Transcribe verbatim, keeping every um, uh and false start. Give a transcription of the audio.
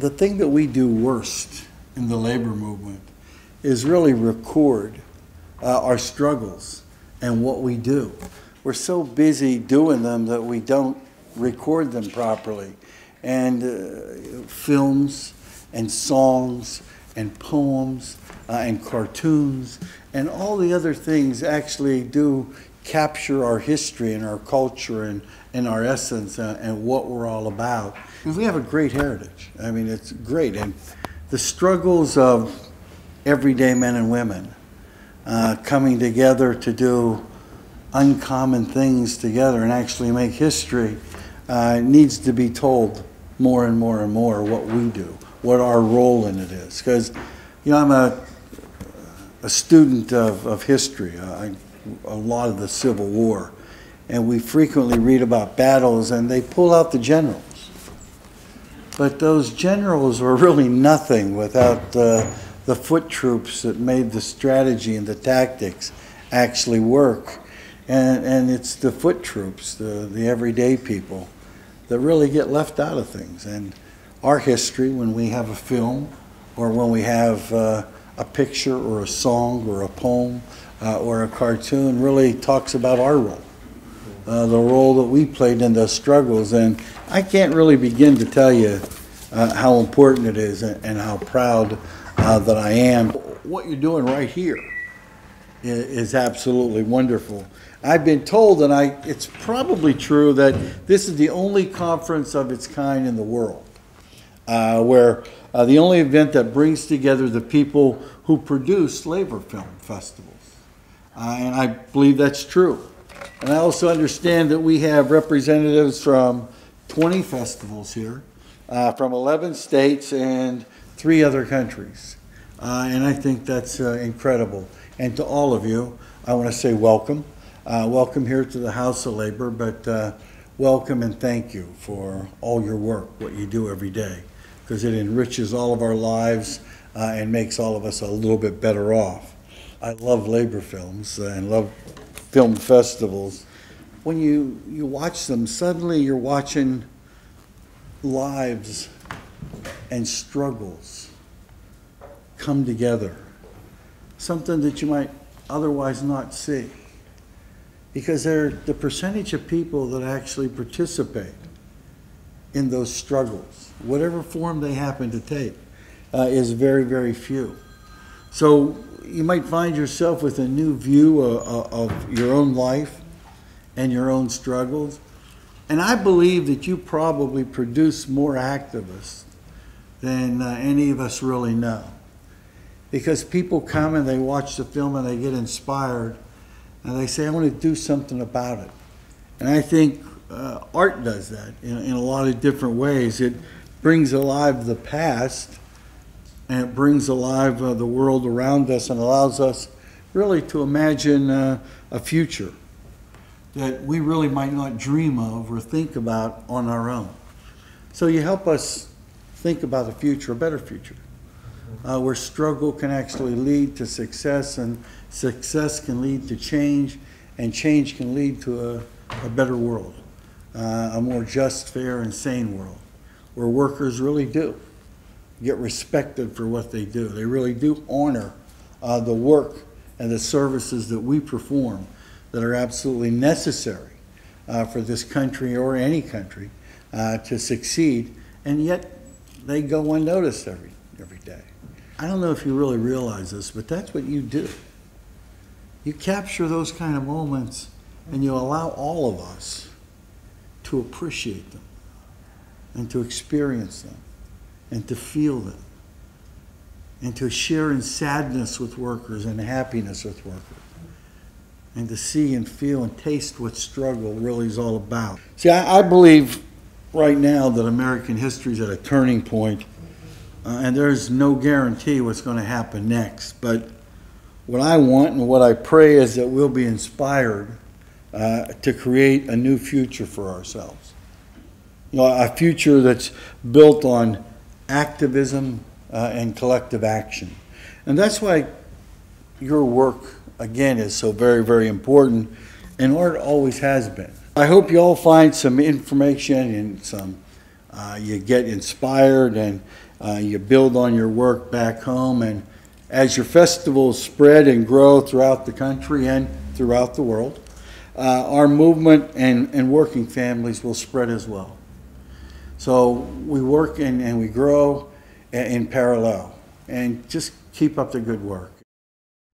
the thing that we do worst in the labor movement is really record uh, our struggles and what we do. We're so busy doing them that we don't record them properly. And uh, films and songs and poems uh, and cartoons and all the other things actually do capture our history and our culture and, and our essence uh, and what we're all about. And we have a great heritage. I mean, it's great. And the struggles of everyday men and women uh, coming together to do uncommon things together and actually make history uh, needs to be told more and more and more what we do, what our role in it is. Because, you know, I'm a, a student of, of history, uh, I, a lot of the Civil War, and we frequently read about battles and they pull out the generals. But those generals were really nothing without uh, the foot troops that made the strategy and the tactics actually work. And, and it's the foot troops, the, the everyday people, that really get left out of things. And our history, when we have a film or when we have uh, a picture or a song or a poem uh, or a cartoon, really talks about our role, uh, the role that we played in those struggles. And I can't really begin to tell you uh, how important it is and, and how proud uh, that I am. What you're doing right here is, is absolutely wonderful. I've been told, and I, it's probably true, that this is the only conference of its kind in the world, uh, where uh, the only event that brings together the people who produce labor film festivals. Uh, and I believe that's true. And I also understand that we have representatives from twenty festivals here, uh, from eleven states and three other countries. Uh, and I think that's uh, incredible. And to all of you, I want to say welcome. Uh, welcome here to the House of Labor, but uh, welcome and thank you for all your work, what you do every day, because it enriches all of our lives uh, and makes all of us a little bit better off. I love labor films and love film festivals. When you, you watch them, suddenly you're watching lives and struggles come together, something that you might otherwise not see. Because they're the percentage of people that actually participate in those struggles, whatever form they happen to take, uh, is very, very few. So you might find yourself with a new view of, of your own life and your own struggles. And I believe that you probably produce more activists than uh, any of us really know. Because people come and they watch the film and they get inspired, and they say, I want to do something about it. And I think uh, art does that in, in a lot of different ways. It brings alive the past, and it brings alive uh, the world around us, and allows us really to imagine uh, a future that we really might not dream of or think about on our own. So you help us think about a future, a better future, uh, where struggle can actually lead to success, and success can lead to change, and change can lead to a, a better world, uh, a more just, fair, and sane world, where workers really do get respected for what they do. They really do honor uh, the work and the services that we perform that are absolutely necessary uh, for this country or any country uh, to succeed, and yet they go unnoticed every, every day. I don't know if you really realize this, but that's what you do. You capture those kind of moments and you allow all of us to appreciate them and to experience them and to feel them and to share in sadness with workers and happiness with workers and to see and feel and taste what struggle really is all about. See, I, I believe right now that American history is at a turning point, uh, and there's no guarantee what's going to happen next. But what I want and what I pray is that we'll be inspired uh, to create a new future for ourselves. You know, a future that's built on activism uh, and collective action. And that's why your work, again, is so very, very important, and art always has been. I hope you all find some information and some Uh, you get inspired, and uh, you build on your work back home. And as your festivals spread and grow throughout the country and throughout the world, uh, our movement and, and working families will spread as well. So we work and, and we grow in, in parallel, and just keep up the good work.